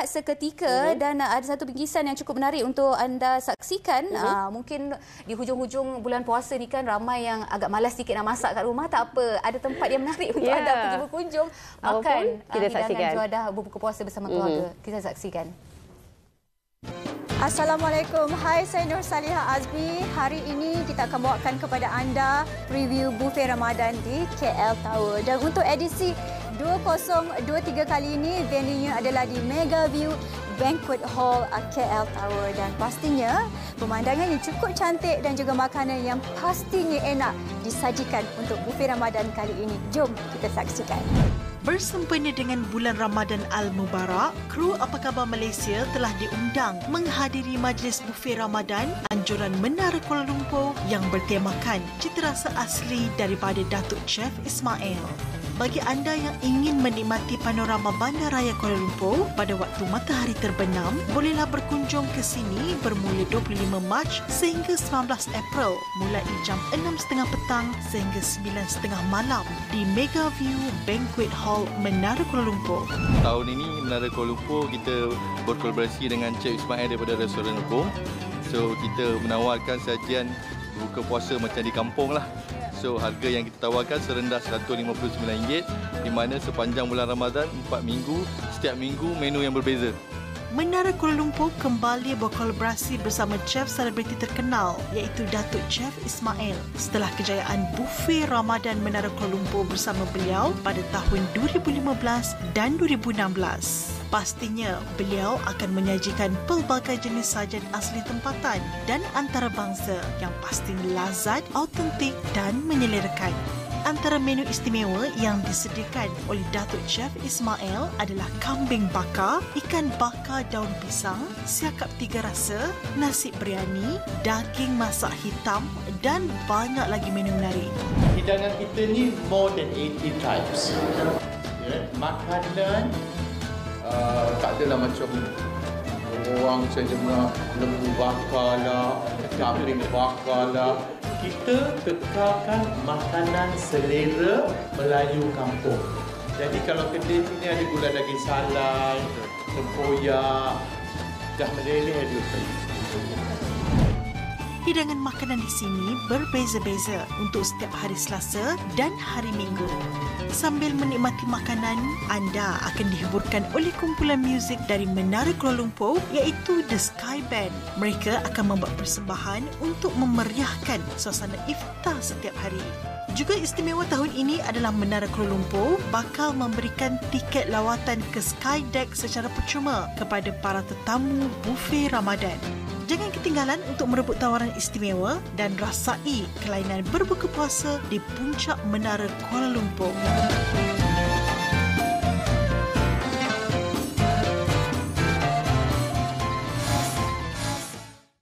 berehat seketika dan ada satu bingkisan yang cukup menarik untuk anda saksikan. Mungkin di hujung-hujung bulan puasa ni kan ramai yang agak malas sikit nak masak kat rumah. Tak apa, ada tempat yang menarik untuk anda pergi berkunjung makan kita saksikan juadah berbuka puasa bersama keluarga. Kita saksikan. Assalamualaikum. Hai, saya Nur Salihah Azmi. Hari ini kita akan bawakan kepada anda review buffet Ramadan di KL Tower. Dan untuk edisi 2023 kali ini, venue-nya adalah di Mega View Banquet Hall KL Tower. Dan pastinya pemandangan yang cukup cantik dan juga makanan yang pastinya enak disajikan untuk buffet Ramadan kali ini. Jom kita saksikan. Bersempena dengan bulan Ramadan Al-Mubarak, kru Apa Khabar Malaysia telah diundang menghadiri majlis buffet Ramadan anjuran Menara Kuala Lumpur yang bertemakan cita rasa asli daripada Datuk Chef Ismail. Bagi anda yang ingin menikmati panorama Bandaraya Kuala Lumpur pada waktu matahari terbenam, bolehlah berkunjung ke sini bermula 25 Mac sehingga 19 April mulai jam 6.30 petang sehingga 9.30 malam di Mega View Banquet Hall Menara Kuala Lumpur. Tahun ini Menara Kuala Lumpur kita berkolaborasi dengan Chef Ismail daripada Restoran Opong. So kita menawarkan sajian buka puasa macam di kampung lah. So harga yang kita tawarkan serendah RM159 di mana sepanjang bulan Ramadan 4 minggu, setiap minggu menu yang berbeza. Menara Kuala Lumpur kembali berkolaborasi bersama chef selebriti terkenal iaitu Datuk Chef Ismail setelah kejayaan buffet Ramadan Menara Kuala Lumpur bersama beliau pada tahun 2015 dan 2016. Pastinya beliau akan menyajikan pelbagai jenis sajian asli tempatan dan antarabangsa yang pastinya lazat, autentik dan menyelerakan. Antara menu istimewa yang disediakan oleh Datuk Chef Ismail adalah kambing bakar, ikan bakar daun pisang, siakap 3 rasa, nasi biryani, daging masak hitam dan banyak lagi menu menarik. Hidangan kita ni more than 80 types. Makanan tak adalah macam orang saja nak lembu bakar lah, kambing bakar lah. Kita tekalkan makanan selera Melayu kampung. Jadi kalau kedai sini ada gulai daging salai, tempoyak, dah meleleh dia. Hidangan makanan di sini berbeza-beza untuk setiap hari Selasa dan hari Minggu. Sambil menikmati makanan, anda akan dihiburkan oleh kumpulan muzik dari Menara Kuala Lumpur iaitu The Sky Band. Mereka akan membuat persembahan untuk memeriahkan suasana iftar setiap hari. Juga istimewa tahun ini adalah Menara Kuala Lumpur bakal memberikan tiket lawatan ke Sky Deck secara percuma kepada para tetamu buffet Ramadan. Jangan ketinggalan untuk merebut tawaran istimewa dan rasai kelainan berbuka puasa di puncak Menara Kuala Lumpur.